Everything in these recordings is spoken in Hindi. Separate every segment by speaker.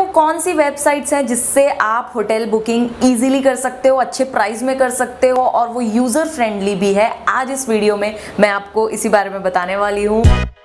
Speaker 1: कौन सी वेबसाइट्स हैं जिससे आप होटल बुकिंग इजीली कर सकते हो, अच्छे प्राइस में कर सकते हो और वो यूजर फ्रेंडली भी है। आज इस वीडियो में मैं आपको इसी बारे में बताने वाली हूँ।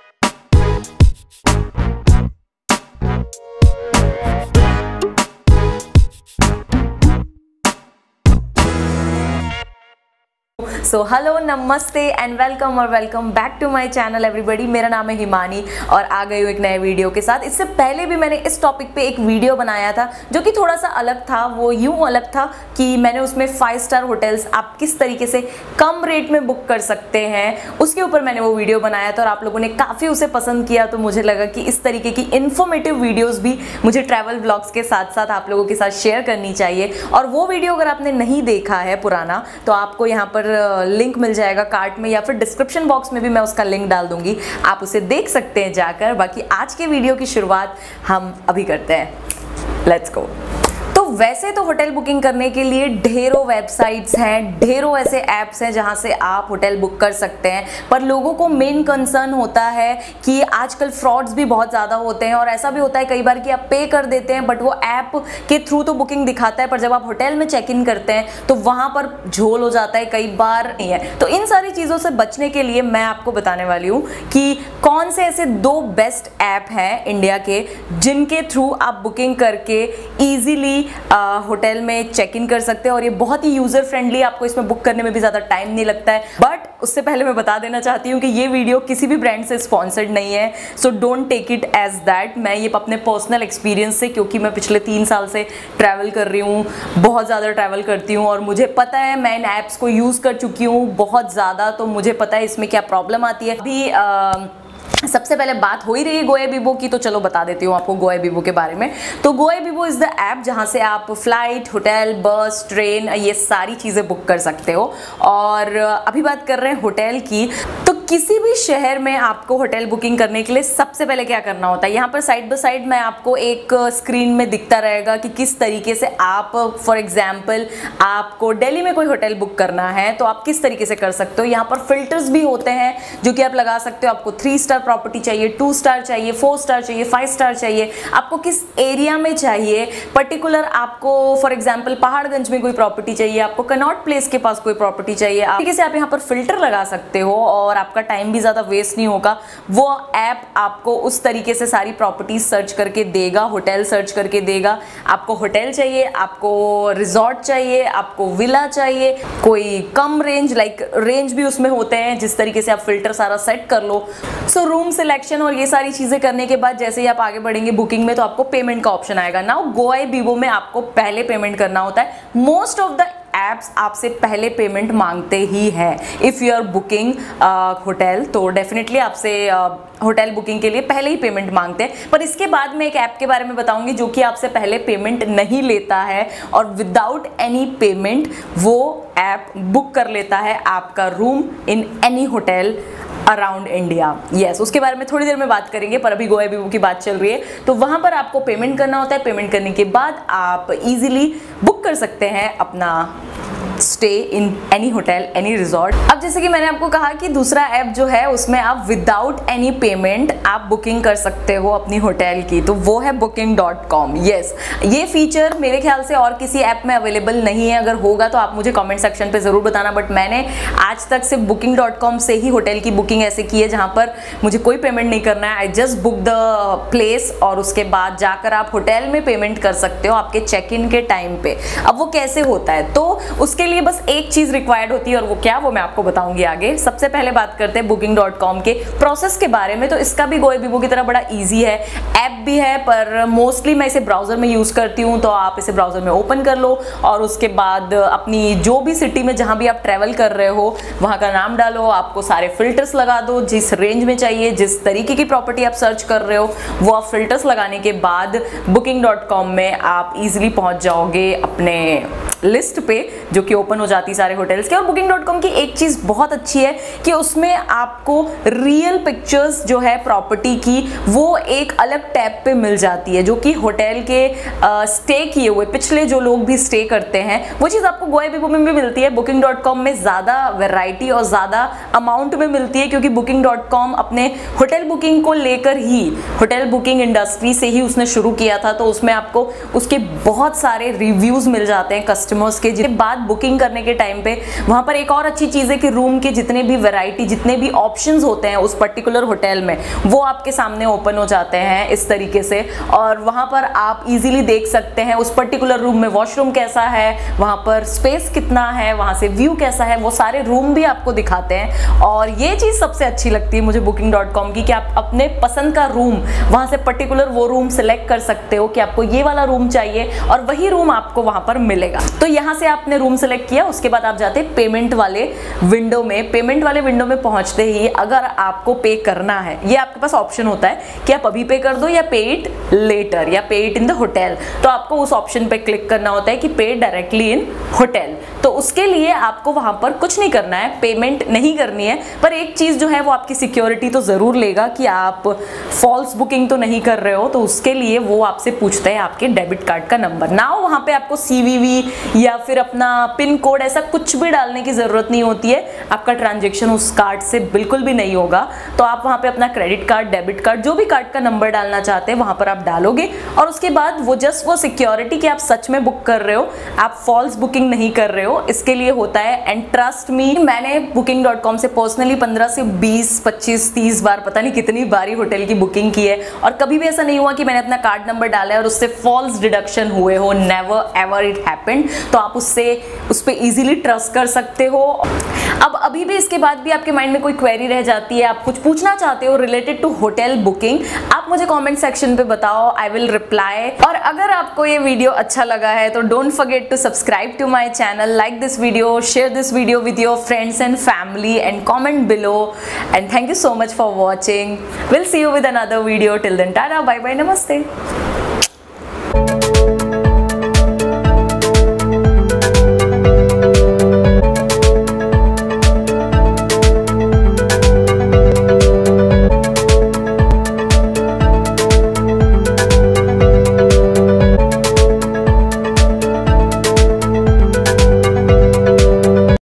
Speaker 1: सो हेलो, नमस्ते and welcome back to my channel everybody. मेरा नाम है हिमानी और आ गई हूँ एक नए वीडियो के साथ। इससे पहले भी मैंने इस टॉपिक पे एक वीडियो बनाया था जो कि थोड़ा सा अलग था। वो यूँ अलग था कि मैंने उसमें 5 स्टार होटल्स आप किस तरीके से कम रेट में बुक कर सकते हैं, उसके ऊपर मैंने वो वीडियो बनाया था और आप लोगों ने काफ़ी उसे पसंद किया। तो मुझे लगा कि इस तरीके की इन्फॉर्मेटिव वीडियोज़ भी मुझे ट्रैवल ब्लॉग्स के साथ साथ आप लोगों के साथ शेयर करनी चाहिए। और वो वीडियो अगर आपने नहीं देखा है पुराना, तो आपको यहाँ पर लिंक मिल जाएगा कार्ट में या फिर डिस्क्रिप्शन बॉक्स में भी मैं उसका लिंक डाल दूंगी, आप उसे देख सकते हैं जाकर। बाकी आज के वीडियो की शुरुआत हम अभी करते हैं। Let's go. तो वैसे तो होटल बुकिंग करने के लिए ढेरों वेबसाइट्स हैं, ढेरों ऐसे ऐप्स हैं जहां से आप होटल बुक कर सकते हैं, पर लोगों को मेन कंसर्न होता है कि आजकल फ्रॉड्स भी बहुत ज़्यादा होते हैं और ऐसा भी होता है कई बार कि आप पे कर देते हैं बट वो ऐप के थ्रू तो बुकिंग दिखाता है, पर जब आप होटल में चेक इन करते हैं तो वहाँ पर झोल हो जाता है, कई बार नहीं है। तो इन सारी चीज़ों से बचने के लिए मैं आपको बताने वाली हूँ कि कौन से ऐसे 2 बेस्ट ऐप हैं इंडिया के जिनके थ्रू आप बुकिंग करके ईजिली होटल में चेक इन कर सकते हैं और ये बहुत ही यूजर फ्रेंडली, आपको इसमें बुक करने में भी ज़्यादा टाइम नहीं लगता है। बट उससे पहले मैं बता देना चाहती हूँ कि ये वीडियो किसी भी ब्रांड से स्पॉन्सर्ड नहीं है, so don't take it as that. मैं ये अपने पर्सनल एक्सपीरियंस से, क्योंकि मैं पिछले 3 साल से ट्रैवल कर रही हूँ, बहुत ज़्यादा ट्रैवल करती हूँ और मुझे पता है, मैं इन ऐप्स को यूज़ कर चुकी हूँ बहुत ज़्यादा, तो मुझे पता है इसमें क्या प्रॉब्लम आती है। अभी सबसे पहले बात हो ही रही है गोएबिबो की, तो चलो बता देती हूँ आपको गोएबिबो के बारे में। तो गोएबिबो इज द ऐप जहाँ से आप फ्लाइट, होटल, बस, ट्रेन, ये सारी चीज़ें बुक कर सकते हो। और अभी बात कर रहे हैं होटल की, तो किसी भी शहर में आपको होटल बुकिंग करने के लिए सबसे पहले क्या करना होता है, यहाँ पर साइड बाय साइड में आपको एक स्क्रीन में दिखता रहेगा कि किस तरीके से आप, फॉर एग्जाम्पल आपको दिल्ली में कोई होटल बुक करना है तो आप किस तरीके से कर सकते हो। यहाँ पर फिल्टर्स भी होते हैं जो कि आप लगा सकते हो। आपको 3 स्टार प्रॉपर्टी चाहिए, 2 स्टार चाहिए, 4 स्टार चाहिए, 5 स्टार चाहिए, आपको किस एरिया में चाहिए पर्टिकुलर। आपको फॉर एग्जाम्पल पहाड़गंज में कोई प्रॉपर्टी चाहिए, आपको कनॉट प्लेस के पास कोई प्रॉपर्टी चाहिए, तरीके से आप यहाँ पर फिल्टर लगा सकते हो और आपका टाइम भी ज्यादा वेस्ट नहीं होगा। वो ऐप आपको उस तरीके से सारी प्रॉपर्टी सर्च करके देगा, होटल सर्च करके देगा। आपको होटल चाहिए, आपको रिजॉर्ट चाहिए, आपको विला चाहिए, कोई कम रेंज, लाइक रेंज भी उसमें होते हैं, जिस तरीके से आप फिल्टर सारा सेट कर लो। सो रूम सिलेक्शन और ये सारी चीजें करने के बाद जैसे ही आप आगे बढ़ेंगे बुकिंग में, तो आपको पेमेंट का ऑप्शन आएगा। नाउ गोएबिबो में आपको पहले पेमेंट करना होता है। मोस्ट ऑफ द एप्स आपसे पहले पेमेंट मांगते ही है। If you are booking hotel, तो डेफिनेटली आपसे होटल बुकिंग के लिए पहले ही पेमेंट मांगते हैं। पर इसके बाद मैं एक ऐप के बारे में बताऊंगी जो कि आपसे पहले पेमेंट नहीं लेता है और विदाउट एनी पेमेंट वो ऐप बुक कर लेता है आपका room in any hotel around India. Yes, उसके बारे में थोड़ी देर में बात करेंगे, पर अभी गोएबिबो की बात चल रही है। तो वहां पर आपको पेमेंट करना होता है। पेमेंट करने के बाद आप इजीली बुक कर सकते हैं अपना stay in any hotel, any resort. अब जैसे कि मैंने आपको कहा कि दूसरा ऐप जो है उसमें आप विदाउट एनी पेमेंट आप बुकिंग कर सकते हो अपनी होटल की, तो वो है booking.com। यस, ये फीचर मेरे ख्याल से और किसी ऐप में अवेलेबल नहीं है। अगर होगा तो आप मुझे कमेंट सेक्शन पे जरूर बताना, बट मैंने आज तक सिर्फ booking.com से ही होटल की बुकिंग ऐसे की है जहां पर मुझे कोई पेमेंट नहीं करना है। I just book the place और उसके बाद जाकर आप होटल में पेमेंट कर सकते हो आपके चेक इन के टाइम पे। अब वो कैसे होता है, तो उसके लिए बस एक चीज रिक्वायर्ड होती है और वो क्या, वो मैं आपको बताऊंगी आगे। सबसे पहले बात करते हैं booking.com के प्रोसेस के बारे में। तो इसका भी गोएबिबो की तरह बड़ा इजी है, ऐप भी है, पर मोस्टली मैं इसे ब्राउजर में यूज करती हूँ। तो आप इसे ब्राउजर में ओपन कर लो और उसके बाद अपनी जो भी सिटी में जहां भी आप ट्रेवल कर रहे हो वहां का नाम डालो, आपको सारे फिल्टर्स लगा दो जिस रेंज में चाहिए, जिस तरीके की प्रॉपर्टी आप सर्च कर रहे हो वो आप फिल्टर्स लगाने के बाद booking.com में आप इजीली पहुंच जाओगे अपने लिस्ट पे जो कि ओपन हो जाती है सारे होटल्स के। और booking.com की एक चीज़ बहुत अच्छी है कि उसमें आपको रियल पिक्चर्स जो है प्रॉपर्टी की वो एक अलग टैब पे मिल जाती है, जो कि होटल के स्टे किए हुए पिछले जो लोग भी स्टे करते हैं वो चीज़ आपको गोइबिबो में भी मिलती है। booking.com में ज़्यादा वैरायटी और ज़्यादा अमाउंट में मिलती है, क्योंकि booking.com अपने होटल बुकिंग को लेकर ही, होटल बुकिंग इंडस्ट्री से ही उसने शुरू किया था, तो उसमें आपको उसके बहुत सारे रिव्यूज़ मिल जाते हैं कस्टमर्स के। जिसके बाद बुकिंग करने के टाइम पे वहाँ पर एक और अच्छी चीज़ है कि रूम के जितने भी वैरायटी, जितने भी ऑप्शंस होते हैं उस पर्टिकुलर होटल में, वो आपके सामने ओपन हो जाते हैं इस तरीके से। और वहाँ पर आप इजीली देख सकते हैं उस पर्टिकुलर रूम में वॉशरूम कैसा है, वहाँ पर स्पेस कितना है, वहाँ से व्यू कैसा है, वो सारे रूम भी आपको दिखाते हैं। और ये चीज़ सबसे अच्छी लगती है मुझे booking.com की कि आप अपने पसंद का रूम वहाँ से पर्टिकुलर वो रूम सेलेक्ट कर सकते हो कि आपको ये वाला रूम चाहिए और वही रूम आपको वहाँ पर मिलेगा। तो यहाँ से आपने रूम सेलेक्ट किया, उसके बाद आप जाते हैं पेमेंट वाले विंडो में। पेमेंट वाले विंडो में पहुँचते ही अगर आपको पे करना है, ये आपके पास ऑप्शन होता है कि आप अभी पे कर दो या पे इट लेटर या पे इट इन द होटल। तो आपको उस ऑप्शन पे क्लिक करना होता है कि पे डायरेक्टली इन होटल। तो उसके लिए आपको वहां पर कुछ नहीं करना है, पेमेंट नहीं करनी है, पर एक चीज जो है वो आपकी सिक्योरिटी तो जरूर लेगा कि आप फॉल्स बुकिंग तो नहीं कर रहे हो। तो उसके लिए वो आपसे पूछते हैं आपके डेबिट कार्ड का नंबर। ना वहां पे आपको CVV या फिर अपना पिन कोड ऐसा कुछ भी डालने की जरूरत नहीं होती है, आपका ट्रांजेक्शन उस कार्ड से बिल्कुल भी नहीं होगा। तो आप वहां पे अपना क्रेडिट कार्ड, डेबिट कार्ड, जो भी कार्ड का नंबर डालना चाहते हैं वहां पर आप डालोगे और उसके बाद वो जस्ट वो सिक्योरिटी कि आप सच में बुक कर रहे हो, आप फॉल्स बुकिंग नहीं कर रहे हो, इसके लिए होता है। एंड ट्रस्ट मी, मैंने booking.com से पर्सनली 15 से 20, 25, 30 बार, पता नहीं कितनी बारी होटल की बुकिंग की है और कभी भी ऐसा नहीं हुआ कि मैंने अपना कार्ड नंबर डाला है और उससे फॉल्स डिडक्शन हुए हो। Never ever it happened. तो आप उस पर इजीली ट्रस्ट कर सकते हो। अब अभी भी इसके बाद भी आपके माइंड में कोई क्वेरी रह जाती है, आप कुछ पूछना चाहते हो रिलेटेड टू होटल बुकिंग, आप मुझे कमेंट सेक्शन पे बताओ, आई विल रिप्लाई। और अगर आपको ये वीडियो अच्छा लगा है तो don't forget to subscribe to my channel, like this video, share this video with your friends and family and comment below. And thank you so much for watching. We'll see you with another video. Till then, tada, bye bye, namaste.